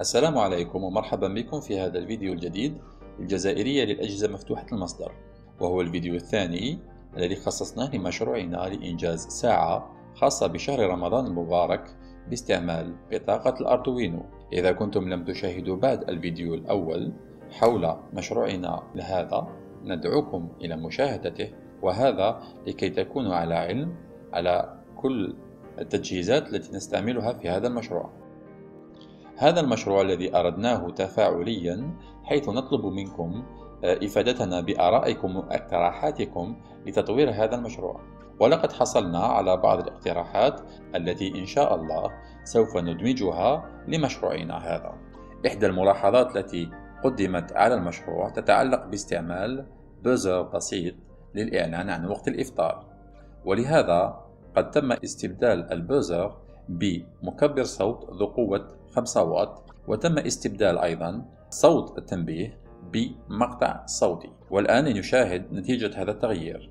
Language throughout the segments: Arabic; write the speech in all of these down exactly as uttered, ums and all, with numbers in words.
السلام عليكم ومرحبا بكم في هذا الفيديو الجديد الجزائرية للأجهزة مفتوحة المصدر، وهو الفيديو الثاني الذي خصصناه لمشروعنا لإنجاز ساعة خاصة بشهر رمضان المبارك باستعمال بطاقة الأردوينو. إذا كنتم لم تشاهدوا بعد الفيديو الأول حول مشروعنا لهذا ندعوكم إلى مشاهدته، وهذا لكي تكونوا على علم على كل التجهيزات التي نستعملها في هذا المشروع. هذا المشروع الذي أردناه تفاعليا، حيث نطلب منكم إفادتنا بآرائكم واقتراحاتكم لتطوير هذا المشروع، ولقد حصلنا على بعض الاقتراحات التي إن شاء الله سوف ندمجها لمشروعنا هذا. إحدى الملاحظات التي قدمت على المشروع تتعلق باستعمال بوزر بسيط للإعلان عن وقت الإفطار، ولهذا قد تم استبدال البوزر بمكبر صوت ذو قوة خمسة واط، وتم استبدال أيضا صوت التنبيه بمقطع صوتي. والآن نشاهد نتيجة هذا التغيير.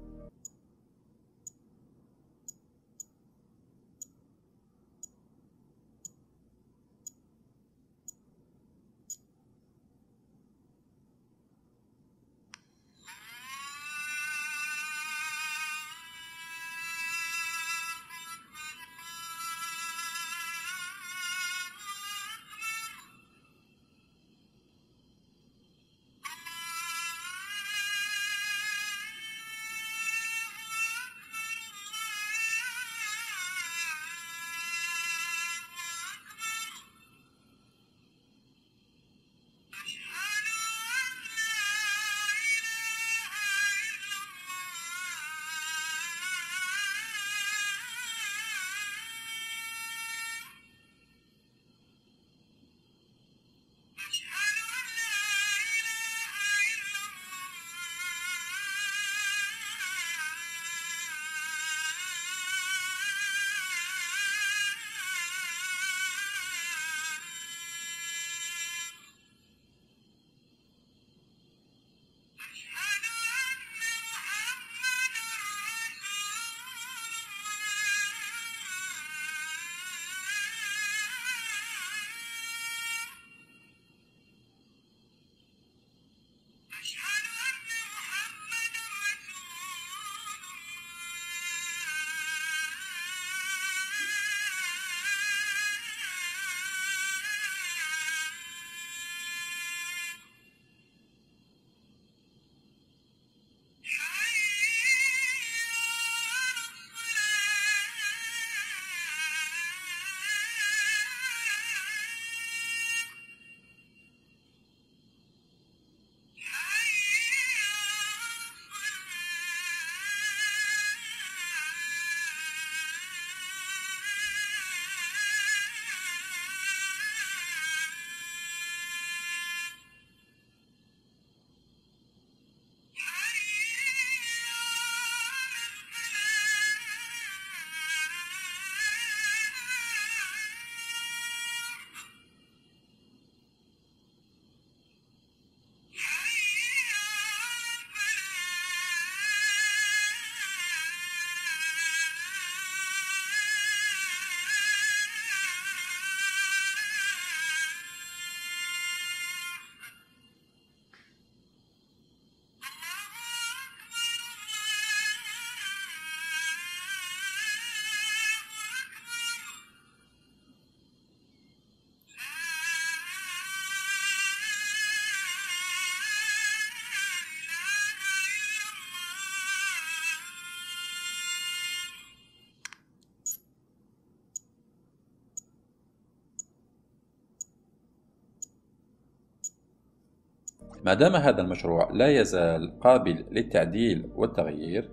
ما دام هذا المشروع لا يزال قابل للتعديل والتغيير،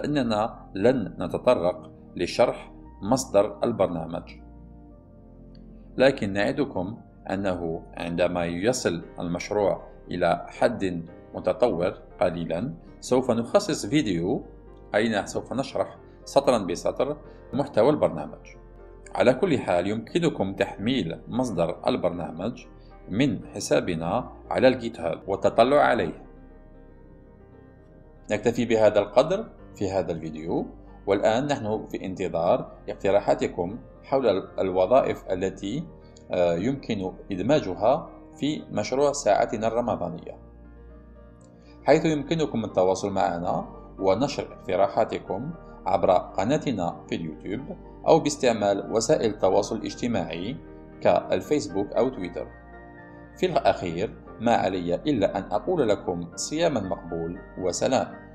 فإننا لن نتطرق لشرح مصدر البرنامج، لكن نعدكم أنه عندما يصل المشروع إلى حد متطور قليلا سوف نخصص فيديو أين سوف نشرح سطرا بسطر محتوى البرنامج. على كل حال يمكنكم تحميل مصدر البرنامج من حسابنا على الجيت هاب والتطلع عليه. نكتفي بهذا القدر في هذا الفيديو، والآن نحن في انتظار اقتراحاتكم حول الوظائف التي يمكن إدماجها في مشروع ساعتنا الرمضانية، حيث يمكنكم التواصل معنا ونشر اقتراحاتكم عبر قناتنا في اليوتيوب أو باستعمال وسائل التواصل الاجتماعي كالفيسبوك أو تويتر. في الأخير ما علي إلا أن أقول لكم صياما مقبول وسلام.